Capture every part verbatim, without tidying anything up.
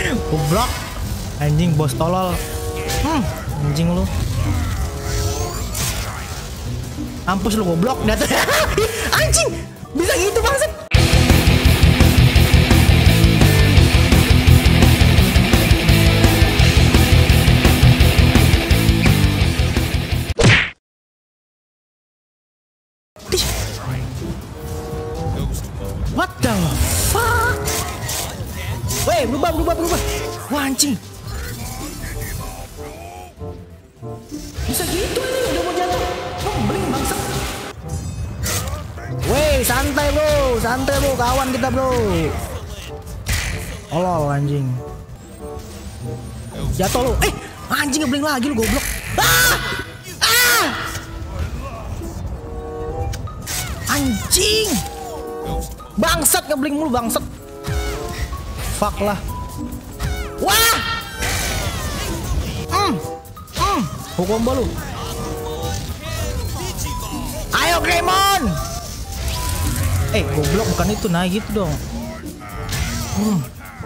Goblok. Anjing bos tolol. Hmm, anjing lu. Mampus lu goblok. Anjing. Bisa gitu bangsat. What the fuck? Weh, berubah, berubah, berubah. Wah, anjing. Bisa gitu ini, udah mau jalan. Oh, beli bangsa. Weh, santai bro, santai bro, kawan kita bro. Olol anjing. Jatuh lu. Eh, anjing ngebling lagi lu goblok. Ah! Ah! Anjing. Bangsat ngebling mulu bangsat. Fuck lah. Wah. Hmm. Hmm. Hukum lu. Ayo Greymon. Eh goblok bukan itu, nah gitu dong. Hmm.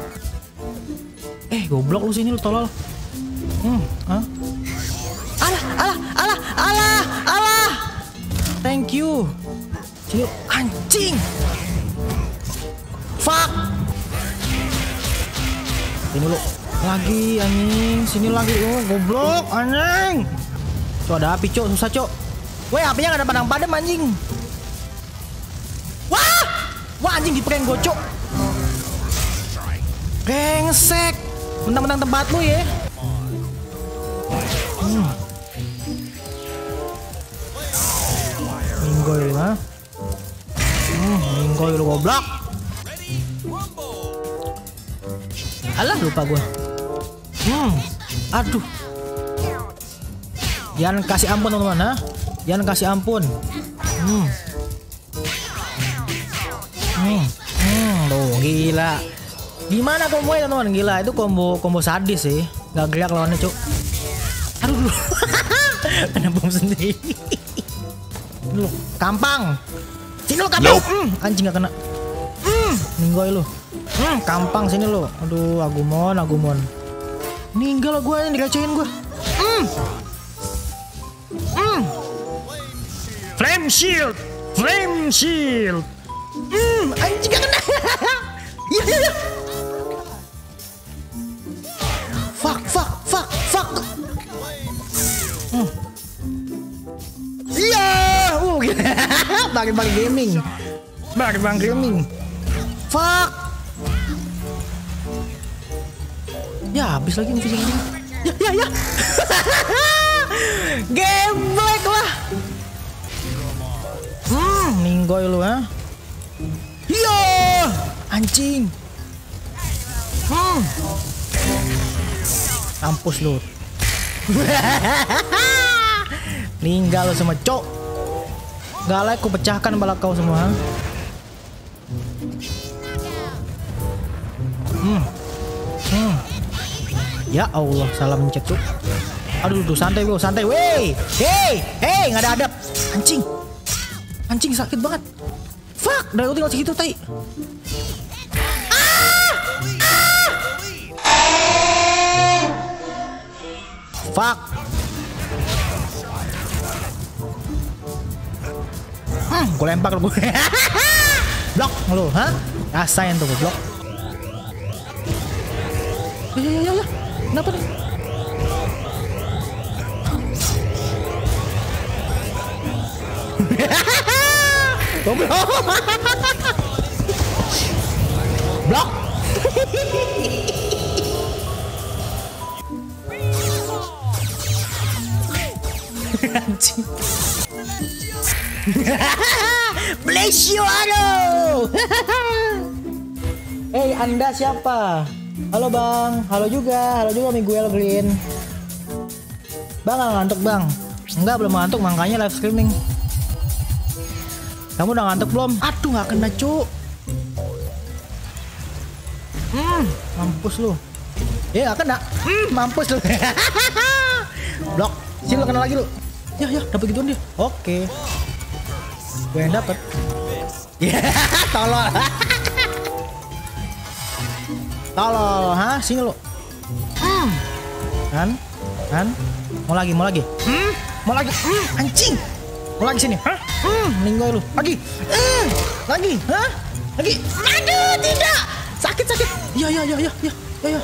Eh goblok lu sini lu tolol. Hmm. Hah? Alah, alah, alah, alah, alah. Thank you. Sini anjing. Fuck. Sini lu lagi anjing, sini lagi oh goblok anjing. Cok ada api cok, susah cok. Weh apinya gak ada padam-padam anjing. Wah, wah anjing diprank gue cok. Brengsek, mentang-mentang tempat lu ya. Hmm. Minggoy lu ha. Hmm, minggoy lu goblok. Alah lupa gua. Hmm, aduh. Jangan kasih ampun teman-teman ha. Jangan kasih ampun. Hmm. Hmm, hmm, tuh gila. Gimana kombonya teman-teman? Gila itu combo combo sadis sih. Gak gerak lawannya cuk. Aduh dulu. Kena bom sendiri. Lu kampang. Sini lu kampang. Nope. Hmm, anjing gak kena. Hmm, minggoy lu. Hmm, kampang sini lo. Aduh, Agumon, Agumon. Ninggal gue yang diracuin gue. Hmm. Hmm. Flame shield. Flame shield. Hmm, anjing gak kena. Iya, iya. Fuck, fuck, fuck, fuck. Hmm. Iya. Uh, gila. Bagi-bagi gaming. Bagi-bagi gaming. Fuck. Ya habis lagi nih ini. Ya ya ya. Geblek lah. Hmm, ninggoy lu ha. Iya, anjing. Hmm. Kampus lu. Ninggal lu semua cok. Gak like ku pecahkan balak kau semua. Hmm. Hmm. Ya Allah, salah mencet tuh. Aduh, tuh santai bro, santai. Wey, hey, hey, nggak ada adab. Anjing, anjing sakit banget. Fuck, dari tinggal segitu tai. Ah, ah. Fuck. Hmm, gue lempar lu gue. Blok lu, hah? Rasain tuh gue blok. Ya ya ya ya. Kenapa nih? Goblok. Blok. Anjing. Bless you, halo. Hey, Anda siapa? Halo bang, halo juga, halo juga Miguel Green. Bang gak ngantuk bang? Enggak, belum ngantuk, makanya live streaming. Kamu udah ngantuk belum? Aduh gak kena cu. Hmm, mampus lu. Ya gak kena. Hmm, mampus lu. Blok, sini lu kena lagi lu. Ya ya, dapet gituan dia. Oke. Gue yang dapet. Ya, tolol. Tolol, hah? Sini lo. Hmm. Kan? Kan? Mau lagi, mau lagi. Hmm? Mau lagi. Hmm, anjing. Mau lagi sini. Hah? Hmm, ninggoy lu. Lagi. Hmm. Lagi, hah? Lagi. Aduh, tidak. Sakit, sakit. Iya, iya, iya, iya, iya, iya.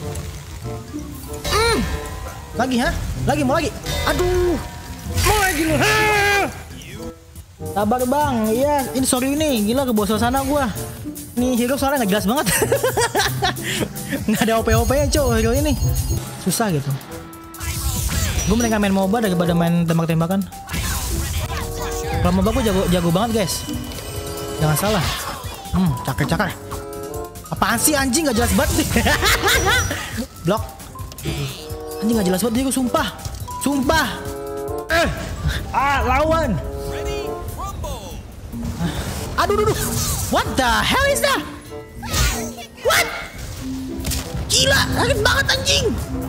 Hmm. Lagi, hah? Lagi, mau lagi. Aduh. Mau lagi lu. Hah? Sabar bang, iya. Ini sorry ini, gila ke bawah suasana gua. Nih hero soalnya nggak jelas banget. Nggak ada O P O P nya cok hero ini. Susah gitu. Gue mendingan main MOBA daripada main tembak-tembakan. Kalau MOBA gue jago, jago banget guys. Jangan salah. Hmm, cakar-cakar. Apaan sih anjing nggak jelas banget nih. Blok. Anjing nggak jelas banget dia gue sumpah. Sumpah. Eh. Ah, lawan. Aduh, aduh, aduh. What the hell is that? What? Gila, sakit banget anjing.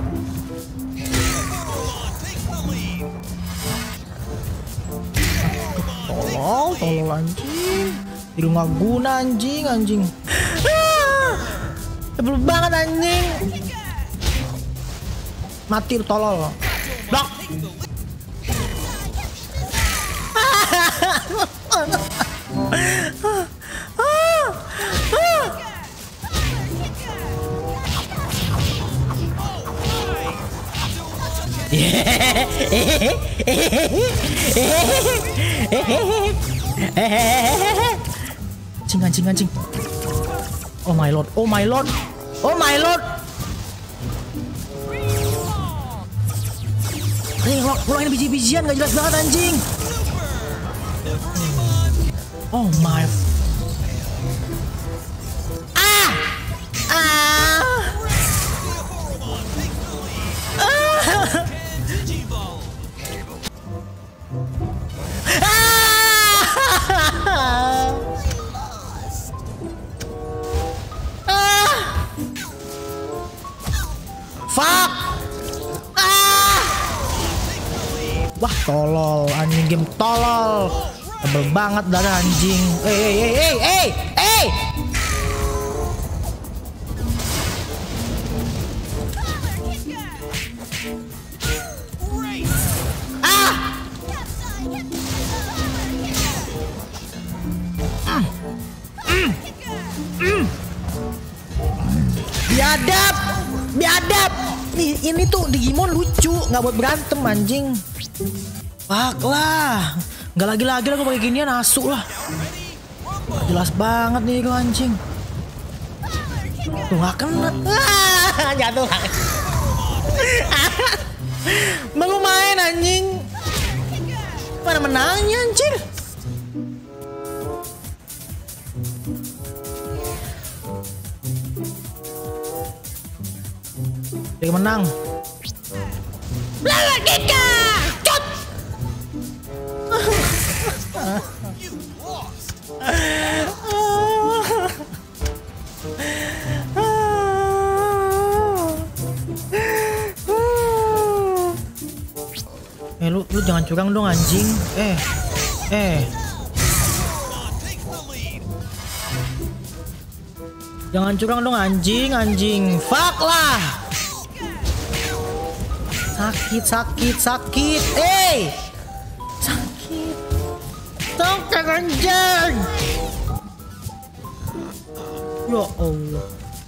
Tolol, tolol anjing. Itu nggak guna anjing, anjing. Sebel banget anjing. Mati lu tolol. Blok. Anjing, anjing, anjing. Oh my lord, oh my lord, oh my lord. Nih, ngulangin biji-bijian gak jelas banget anjing. Oh my. Ah! Ah! Fuck! Ah! Wah, tolol, anjing game tolol. Tebel banget darah anjing. Eh, eh, eh, eh, eh, eh. Ah! Mm. Mm. Mm. Biadab, biadab. Nih, ini tuh Digimon lucu, nggak buat berantem anjing. Fuck lah, nggak lagi-lagi lah gue pakai ginian, asu lah. Gak jelas banget nih gue anjing. Tuh nggak kena, ah, jatuh lagi. Baru main anjing, mana menangnya anjir. Dia menang. Lala Kika, cut. Eh lu lu jangan curang dong anjing. Eh eh. Jangan curang dong anjing anjing. Fuck lah. Sakit, sakit, sakit. Eh, sakit. Sakit anjing. Ya Allah.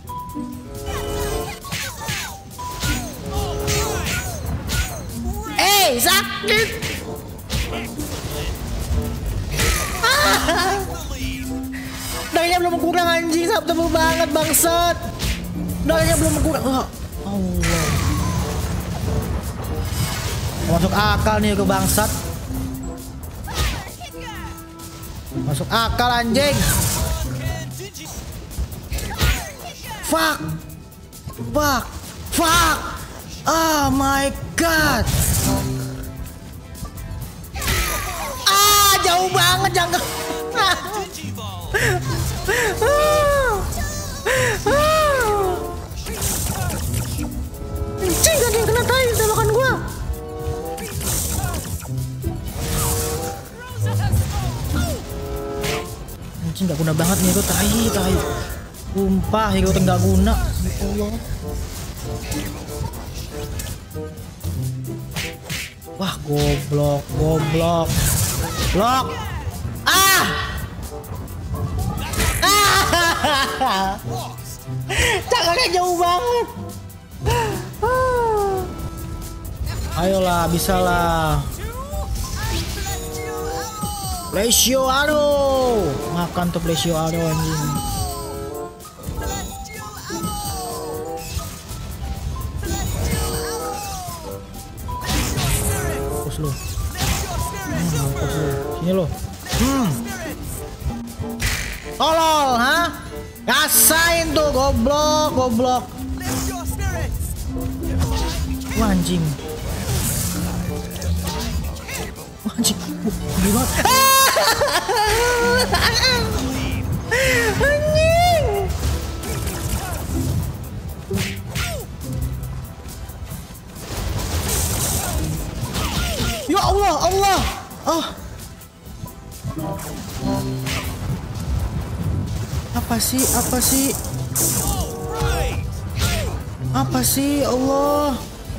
Eh, sakit. Ah. Dayanya belum kurang anjing, sabtu banget bangsat. Dayanya belum kurang. Oh, Allah. Masuk akal nih ke bangsat. Masuk akal anjing. Fuck. Fuck. Fuck. Oh my god. Ah, jauh banget jangan. Anjing, gak ada yang kena tai tembakan gua. Anjing gak guna banget nih gue, tai tai. Sumpah hero nggak guna. Ya Allah. Wah, goblok, goblok. Blok. Ah! Ah! Cakapnya jauh banget. Ayolah, bisa lah. Ratio Arrow. Makan tuh Ratio Arrow anjing. Fokus lu. Hmm, fokus lu. Sini lu. Hmm. Tolol, ha? Rasain tuh goblok, goblok. Wah, anjing. Wah, anjing. Uh, gimana? Anjing. Ya Allah, Allah. Oh. Apa sih? Apa sih? Apa sih? Allah.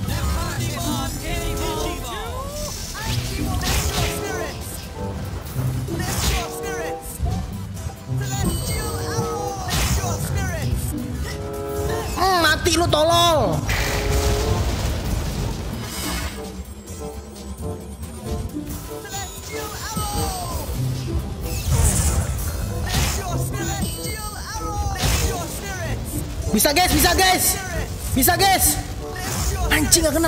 Hmm, mati lu tolol. Bisa guys, bisa guys, bisa guys. Anjing gak kena.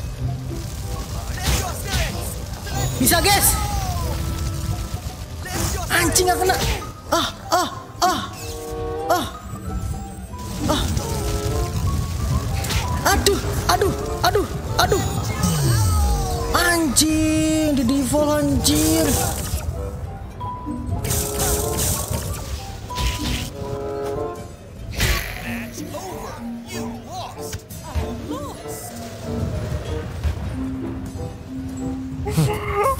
Bisa guys. Anjing gak kena. Ah, ah, ah, ah, ah. Aduh, aduh, aduh, aduh. Anjing, di default anjir.